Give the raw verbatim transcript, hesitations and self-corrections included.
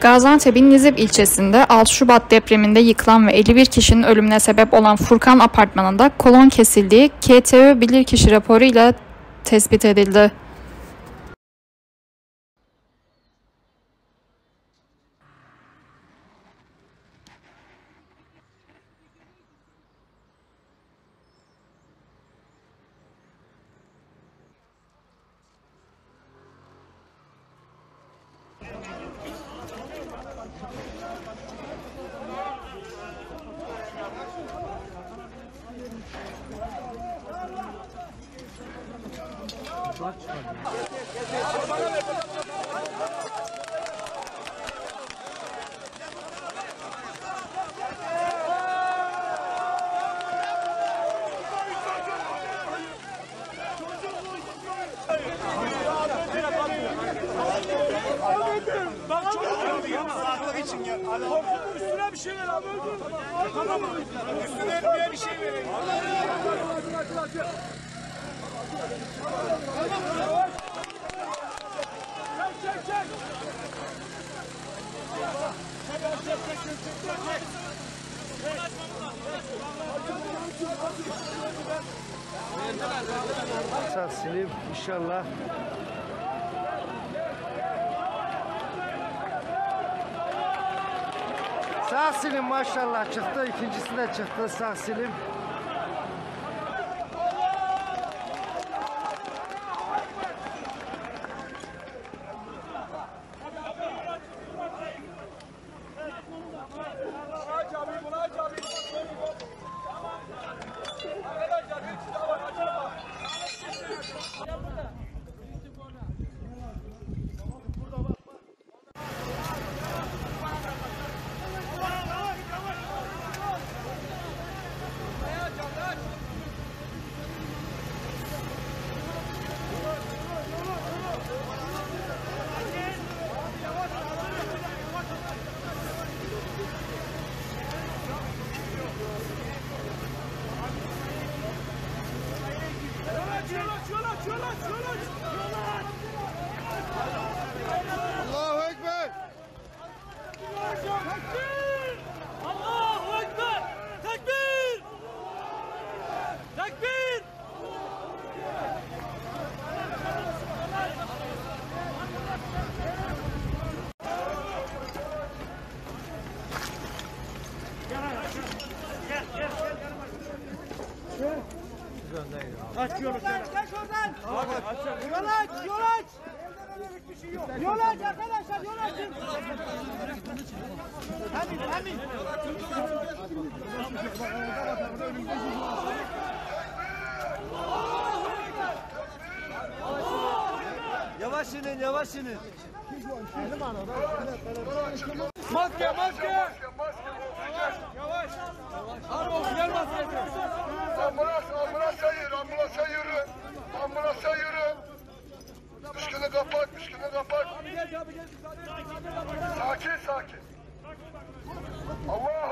Gaziantep'in Nizip ilçesinde altı Şubat depreminde yıkılan ve elli bir kişinin ölümüne sebep olan Furkan Apartmanı'nda kolon kesildiği K T Ö bilirkişi raporuyla tespit edildi. Üstüne bir şey ver abi. Tamam mı? Üstüne bir şey vereyim. Çek çek çek. Sağ silip inşallah. Sağ silim maşallah çıktı. İkincisi de çıktı sağ silim. Allahu Ekber. Allahu Ekber. Tekbir. Tekbir. Aç yolu. Aç oradan. Yol aç, yol aç. Yol aç arkadaşlar, yol açın. Hadi, hadi. Yavaş inin, yavaş inin. Maske, maske. Yavaş. Abi yer maskesi. Ambulans, ambulansa yürü, ambulansa yürü. Ambulansa yürü. Müşkünü kapat, müşkünü kapat. Sakin, sakin. Allah